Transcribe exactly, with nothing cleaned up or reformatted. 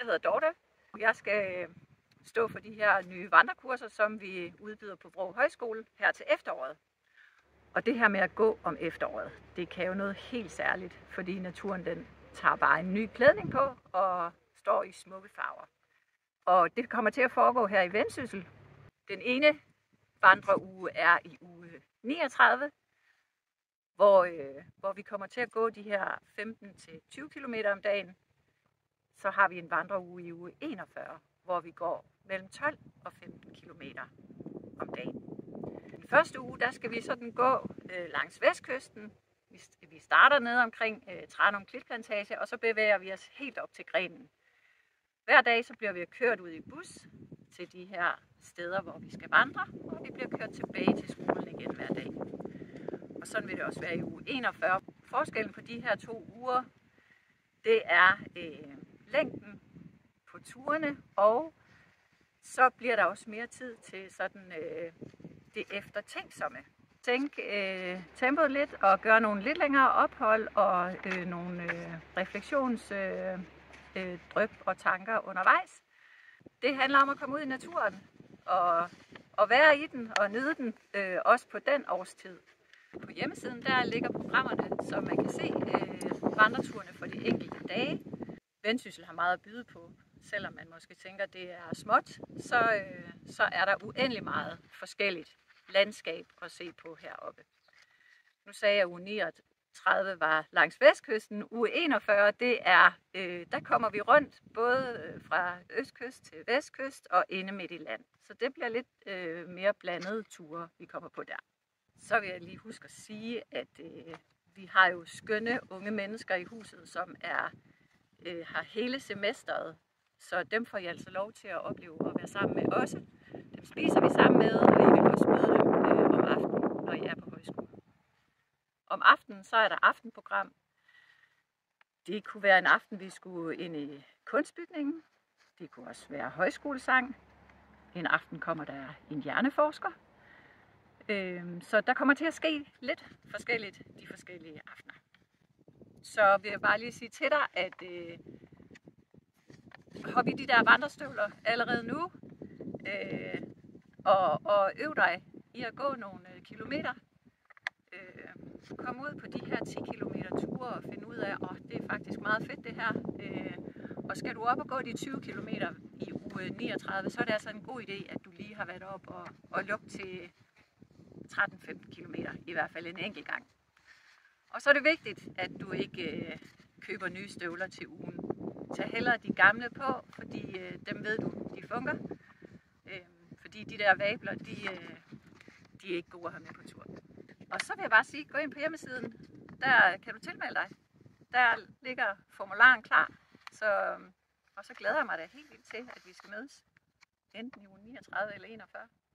hedder Dorte. Jeg skal stå for de her nye vandrekurser, som vi udbyder på Vrå Højskole her til efteråret. Og det her med at gå om efteråret, det kan jo noget helt særligt, fordi naturen den tager bare en ny klædning på og står i smukke farver. Og det kommer til at foregå her i Vendsyssel. Den ene vandreuge er i uge niogtredive, hvor, øh, hvor vi kommer til at gå de her femten til tyve kilometer om dagen. Så har vi en vandreuge i uge enogfyrre, hvor vi går mellem tolv og femten kilometer om dagen. Den første uge, der skal vi sådan gå øh, langs vestkysten. Vi, vi starter nede omkring øh, Tranum Klitplantage, og så bevæger vi os helt op til grenen. Hver dag så bliver vi kørt ud i bus til de her steder, hvor vi skal vandre, og vi bliver kørt tilbage til skolen igen hver dag. Og sådan vil det også være i uge enogfyrre. Forskellen på de her to uger, det er øh, længden på turene, og så bliver der også mere tid til sådan øh, det eftertænksomme. Tænk øh, tempoet lidt og gøre nogle lidt længere ophold og øh, nogle øh, refleksions øh, øh, dryp og tanker undervejs. Det handler om at komme ud i naturen og, og være i den og nyde den, øh, også på den årstid. På hjemmesiden der ligger programmerne, så man kan se øh, vandreturene for de enkelte dage. Vendsyssel har meget at byde på. Selvom man måske tænker, at det er småt, så, øh, så er der uendelig meget forskelligt landskab at se på heroppe. Nu sagde jeg, at uge niogtredive var langs vestkysten. Uge enogfyrre, det er, øh, der kommer vi rundt både fra østkyst til vestkyst og inde midt i land. Så det bliver lidt øh, mere blandede ture, vi kommer på der. Så vil jeg lige huske at sige, at øh, vi har jo skønne unge mennesker i huset, som er, øh, har hele semesteret. Så dem får I altså lov til at opleve at være sammen med også. Dem spiser vi sammen med, og I vil også møde dem øh, om aftenen, når I er på højskole. Om aftenen så er der aftenprogram. Det kunne være en aften, vi skulle ind i kunstbygningen. Det kunne også være højskolesang. En aften kommer der en hjerneforsker. Øh, så der kommer til at ske lidt forskelligt de forskellige aftener. Så vil jeg bare lige sige til dig, at øh, hop i de der vandrestøvler allerede nu, øh, og, og øv dig i at gå nogle øh, kilometer. Øh, kom ud på de her ti kilometer ture og finde ud af, at oh, det er faktisk meget fedt det her. Øh, og skal du op og gå de tyve kilometer i uge niogtredive, så er det altså en god idé, at du lige har været op og, og lukket til tretten til femten kilometer, i hvert fald en enkelt gang. Og så er det vigtigt, at du ikke øh, køber nye støvler til ugen. Tag hellere de gamle på, fordi øh, dem ved du, de fungerer. Øh, fordi de der vabler, de, øh, de er ikke gode at have med på tur. Og så vil jeg bare sige, gå ind på hjemmesiden. Der kan du tilmelde dig. Der ligger formularen klar. Så, og så glæder jeg mig da helt vildt til, at vi skal mødes. Enten i uge niogtredive eller enogfyrre.